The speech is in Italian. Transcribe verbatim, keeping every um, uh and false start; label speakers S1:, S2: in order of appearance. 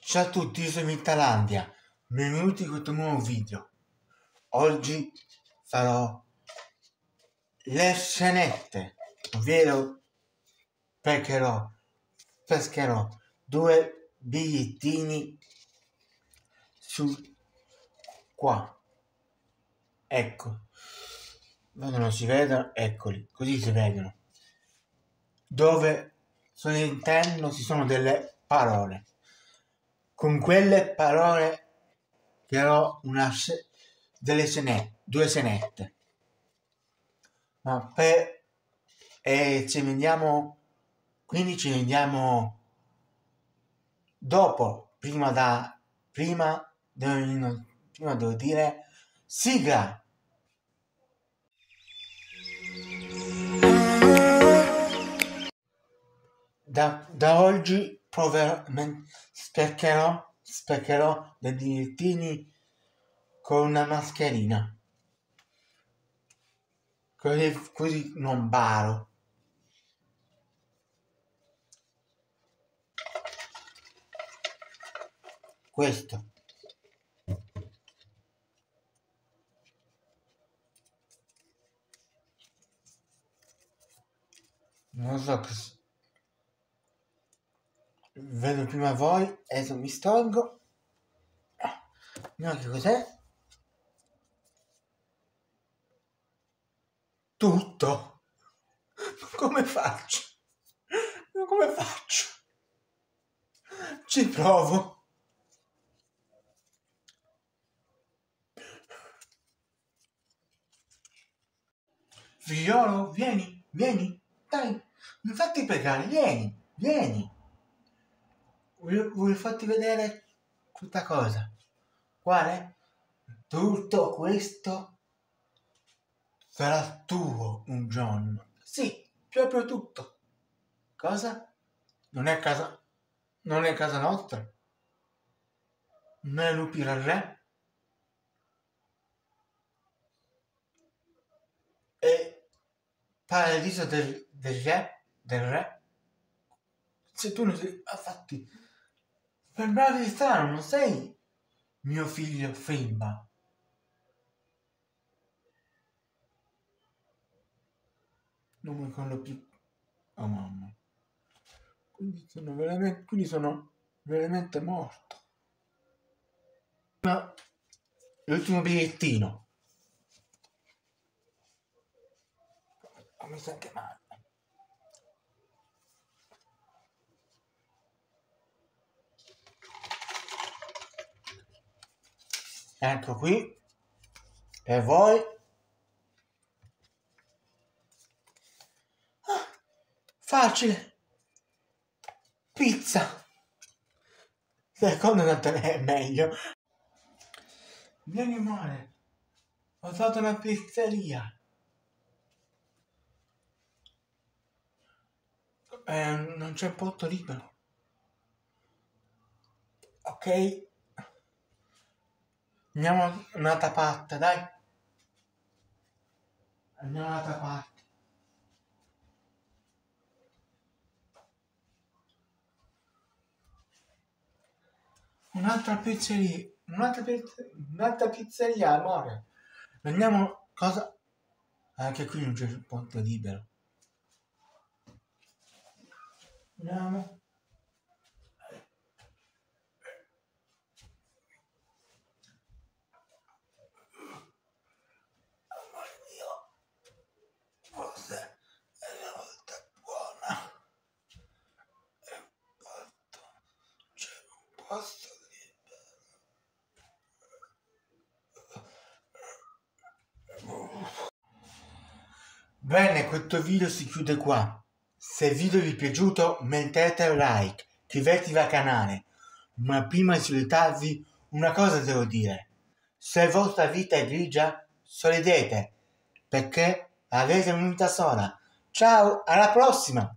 S1: Ciao a tutti, io sono in Thailandia, benvenuti in questo nuovo video. Oggi farò le scenette, ovvero pescherò, pescherò due bigliettini su qua. Ecco, vedo non si vedono, eccoli, così si vedono. Dove all'interno ci sono delle parole. Con quelle parole creerò una delle scenette, due scenette. Ma per e ci vediamo, quindi ci vediamo dopo, prima da prima devo, prima devo dire sigla. Da, da oggi proverò, speccherò, speccherò dei bigliettini con una mascherina, così, così non baro. Questo. Non so che... Vedo prima voi, adesso mi stolgo. No, che cos'è? Tutto? Come faccio? Come faccio? Ci provo. Figliolo, vieni, vieni, dai, mi fatti pregare, vieni, vieni. Voglio, voglio farti vedere questa cosa. Guarda, tutto questo sarà tuo un giorno. Sì, proprio tutto. Cosa? Non è casa, non è casa nostra. Non è lupi al re. E paradiso del, del re, del re. Se tu non sei, infatti, per bravo di strano, non sei mio figlio Fimba. Non mi ricordo più. Oh mamma. Quindi sono veramente, quindi sono veramente morto. Ma l'ultimo bigliettino. Oh, mi sa anche male. Ecco qui. Per voi. Ah, facile. Pizza. Secondo me è meglio. Vieni male. Ho dato una pizzeria. Eh, non c'è posto libero. Ok? Andiamo un'altra parte, dai. Andiamo un'altra parte. Un'altra pizzeria. Un'altra pizzeria. Un'altra pizzeria, amore. Andiamo cosa? Anche qui non c'è posto libero. Andiamo. Amore mio. Forse è la volta buona. È un posto. C'è un posto libero. Bene, questo video si chiude qua. Se il video vi è piaciuto mettete un like, iscrivetevi al canale, ma prima di salutarvi una cosa devo dire: se la vostra vita è grigia, sorridete, perché avete una vita sola. Ciao, alla prossima!